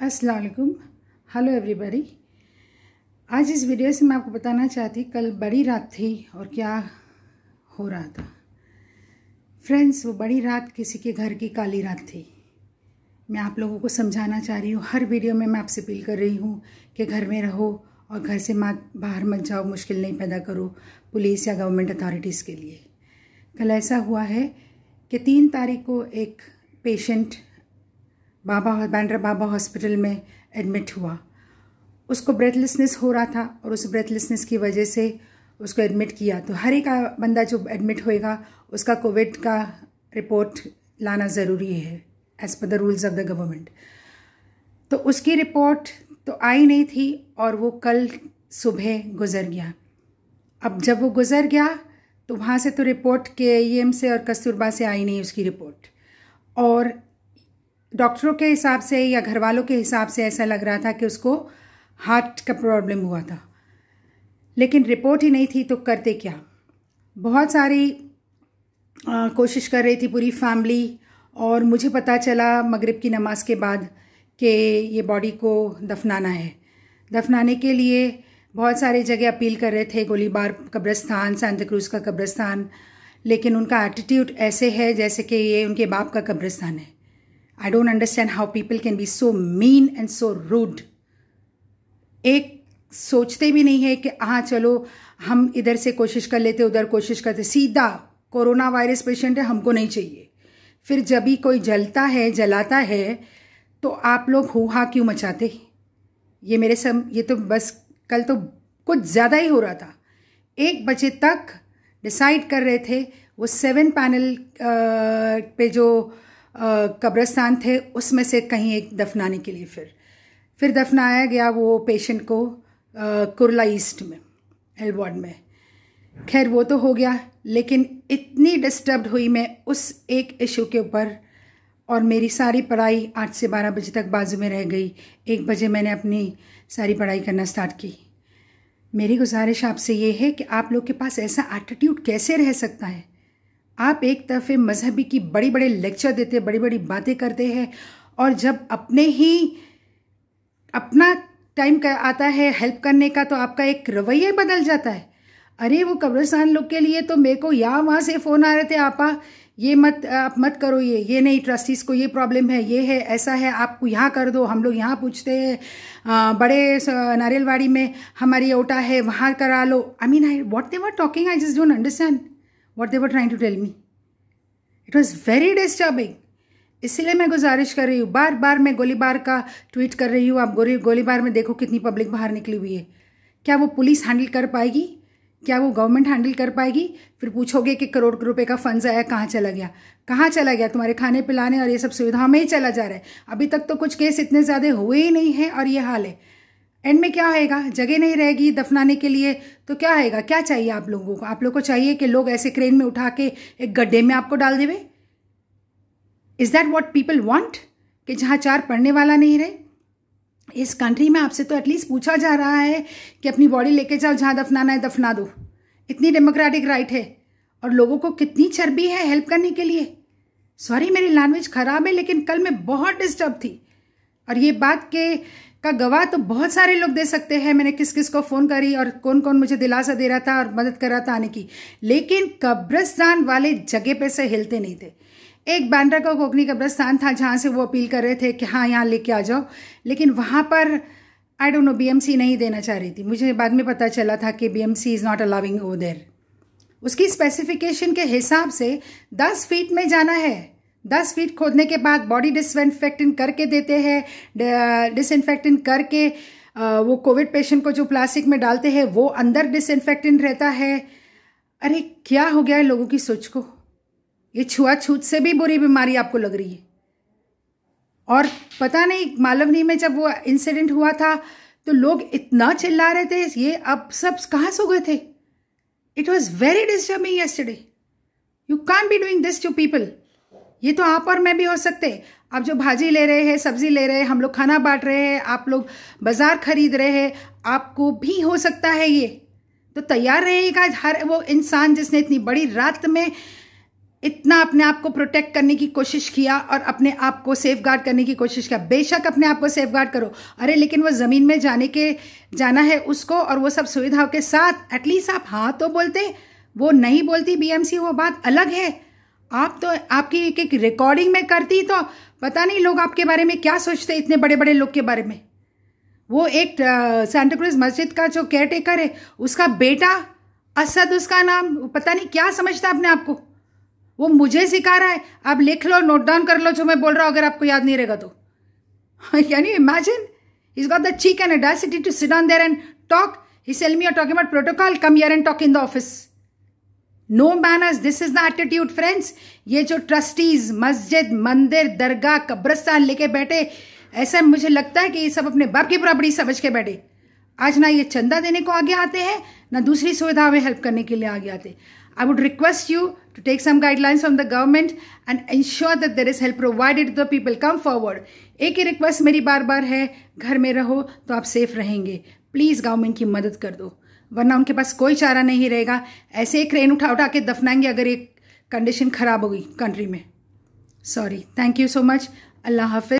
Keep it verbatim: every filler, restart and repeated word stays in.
अस्सलाम वालेकुम, hello everybody. आज इस वीडियो से मैं आपको बताना चाहती, कल बड़ी रात थी और क्या हो रहा था। फ्रेंड्स, वो बड़ी रात किसी के घर की काली रात थी। मैं आप लोगों को समझाना चाह रही हूँ, हर वीडियो में मैं आपसे अपील कर रही हूँ कि घर में रहो और घर से मत बाहर मत जाओ, मुश्किल नहीं पैदा करो पुलिस या गवर्नमेंट अथॉरिटीज़ के लिए। कल ऐसा हुआ है कि तीन तारीख को एक पेशेंट बाबा बांद्रा बाबा हॉस्पिटल में एडमिट हुआ। उसको ब्रेथलेसनेस हो रहा था और उस ब्रेथलेसनेस की वजह से उसको एडमिट किया। तो हर एक बंदा जो एडमिट होएगा उसका कोविड का रिपोर्ट लाना ज़रूरी है as per the rules of the government. तो उसकी रिपोर्ट तो आई नहीं थी और वो कल सुबह गुज़र गया। अब जब वो गुज़र गया तो वहाँ से तो रिपोर्ट के ई एम से और कस्तूरबा से आई नहीं उसकी रिपोर्ट, और डॉक्टरों के हिसाब से या घर वालों के हिसाब से ऐसा लग रहा था कि उसको हार्ट का प्रॉब्लम हुआ था, लेकिन रिपोर्ट ही नहीं थी। तो करते क्या, बहुत सारी आ, कोशिश कर रही थी पूरी फैमिली, और मुझे पता चला मगरिब की नमाज के बाद कि ये बॉडी को दफनाना है। दफनाने के लिए बहुत सारे जगह अपील कर रहे थे, गोलीबार कब्रस्तान, सांता क्रूज का कब्रस्तान, लेकिन उनका एटीट्यूड ऐसे है जैसे कि ये उनके बाप का कब्रस्तान है। I don't understand how people can be so mean and so rude. एक सोचते भी नहीं है कि हाँ चलो हम इधर से कोशिश कर लेते, उधर कोशिश करते, सीधा कोरोना वायरस पेशेंट है, हमको नहीं चाहिए। फिर जब भी कोई जलता है जलाता है तो आप लोग हुआ क्यों मचाते? ये मेरे सम ये तो बस कल तो कुछ ज़्यादा ही हो रहा था। एक बजे तक डिसाइड कर रहे थे, वो सेवन पैनल पे जो कब्रस्तान थे उसमें से कहीं एक दफनाने के लिए फिर फिर दफनाया गया वो पेशेंट को कुरला ईस्ट में एल वार्ड में। खैर वो तो हो गया, लेकिन इतनी डिस्टर्ब्ड हुई मैं उस एक इशू के ऊपर, और मेरी सारी पढ़ाई आठ से बारह बजे तक बाजू में रह गई। एक बजे मैंने अपनी सारी पढ़ाई करना स्टार्ट की। मेरी गुजारिश आपसे ये है कि आप लोग के पास ऐसा एटीट्यूड कैसे रह सकता है? आप एक तरफे मजहबी की बड़ी बड़े लेक्चर देते, बड़ी बड़ी बातें करते हैं, और जब अपने ही अपना टाइम आता है हेल्प करने का तो आपका एक रवैया ही बदल जाता है। अरे वो कब्रिस्तान लोग के लिए तो मेरे को यहाँ वहाँ से फ़ोन आ रहे थे, आपा ये मत आप मत करो, ये ये नहीं, ट्रस्टीज़ को ये प्रॉब्लम है, ये है, ऐसा है, आपको यहाँ कर दो। हम लोग यहाँ पूछते हैं, बड़े नारियलवाड़ी में हमारी ओटा है, वहाँ करा लो। I mean I what they were talking, I just don't understand what they were trying to tell me. It was very disturbing. इसलिए मैं गुजारिश कर रही हूँ, बार बार मैं गोलीबार का ट्वीट कर रही हूँ। आप गोली गोलीबार में देखो कितनी पब्लिक बाहर निकली हुई है। क्या वो पुलिस हैंडल कर पाएगी? क्या वो गवर्नमेंट हैंडल कर पाएगी? फिर पूछोगे कि करोड़ रुपए का फंड्स आया, कहाँ चला गया? कहाँ चला गया? तुम्हारे खाने पिलाने और ये सब सुविधाओं में ही चला जा रहा है। अभी तक तो कुछ केस इतने ज़्यादा हुए ही नहीं हैं और ये हाल है। एंड में क्या होएगा? जगह नहीं रहेगी दफनाने के लिए तो क्या होएगा? क्या चाहिए आप लोगों को? आप लोगों को चाहिए कि लोग ऐसे क्रेन में उठा के एक गड्ढे में आपको डाल देवे? Is that what people want? कि जहाँ चार पढ़ने वाला नहीं रहे? इस कंट्री में आपसे तो एटलीस्ट पूछा जा रहा है कि अपनी बॉडी लेके जाओ, जहाँ दफनाना है दफना दो। इतनी डेमोक्रेटिक राइट है, और लोगों को कितनी चर्बी है हेल्प करने के लिए। सॉरी मेरी लैंग्वेज खराब है, लेकिन कल मैं बहुत डिस्टर्ब थी, और ये बात के का गवाह तो बहुत सारे लोग दे सकते हैं। मैंने किस किस को फ़ोन करी और कौन कौन मुझे दिलासा दे रहा था और मदद कर रहा था आने की, लेकिन कब्रिस्तान वाले जगह पे से हिलते नहीं थे। एक बांद्रा का कोकनी कब्रिस्तान था जहाँ से वो अपील कर रहे थे कि हाँ यहाँ लेके आ जाओ, लेकिन वहाँ पर I don't know B M C नहीं देना चाह रही थी। मुझे बाद में पता चला था कि B M C is not allowing over there. उसकी स्पेसिफिकेशन के हिसाब से दस फीट में जाना है। दस फीट खोदने के बाद बॉडी डिसइंफेक्टेंट करके देते हैं। डिसइंफेक्टेंट करके वो कोविड पेशेंट को जो प्लास्टिक में डालते हैं वो अंदर डिसइंफेक्टेंट रहता है। अरे क्या हो गया है लोगों की सोच को? ये छुआछूत से भी बुरी बीमारी आपको लग रही है। और पता नहीं मालवनी में जब वो इंसिडेंट हुआ था तो लोग इतना चिल्ला रहे थे, ये अब सब कहाँ सो गए थे? It was very disturbing yesterday. You can't be doing this to people. ये तो आप और मैं भी हो सकते। आप जो भाजी ले रहे हैं, सब्जी ले रहे हैं, हम लोग खाना बांट रहे हैं, आप लोग बाजार खरीद रहे हैं, आपको भी हो सकता है ये। तो तैयार रहेगा हर वो इंसान जिसने इतनी बड़ी रात में इतना अपने आप को प्रोटेक्ट करने की कोशिश किया और अपने आप को सेफ गार्ड करने की कोशिश किया। बेशक अपने आप को सेफ गार्ड करो, अरे लेकिन वो ज़मीन में जाने के जाना है उसको और वो सब सुविधाओं के साथ एटलीस्ट आप हाँ तो बोलते, वो नहीं बोलती बीएमसी, वो बात अलग है। आप तो आपकी एक एक रिकॉर्डिंग में करती तो पता नहीं लोग आपके बारे में क्या सोचते, इतने बड़े बड़े लोग के बारे में। वो एक सेंटा क्रूज मस्जिद का जो केयर टेकर है, उसका बेटा असद उसका नाम, पता नहीं क्या समझता अपने आप को, वो मुझे सिखा रहा है। आप लिख लो, नोट डाउन कर लो जो मैं बोल रहा हूँ, अगर आपको याद नहीं रहेगा तो। Can you imagine, he's got the cheek and audacity to sit down there and talk. He's telling me you're talking about protocol, come here and talk in the office. No manners, this is the attitude friends. ये जो trustees मस्जिद, मंदिर, दरगाह, कब्रस्तान लेके बैठे, ऐसा मुझे लगता है कि ये सब अपने बाप की प्रॉपर्टी समझ के बैठे। आज ना ये चंदा देने को आगे आते हैं, ना दूसरी सुविधा में हेल्प करने के लिए आगे आते। I would request you to take some guidelines from the government and ensure that there is help provided to the people. Come forward. एक ही रिक्वेस्ट मेरी बार बार है, घर में रहो तो आप सेफ रहेंगे। प्लीज़ गवर्नमेंट की मदद कर दो, वरना उनके पास कोई चारा नहीं रहेगा। ऐसे एक क्रेन उठा उठा के दफनाएंगे अगर एक कंडीशन खराब होगी कंट्री में। Sorry, thank you so much, अल्लाह हाफिज।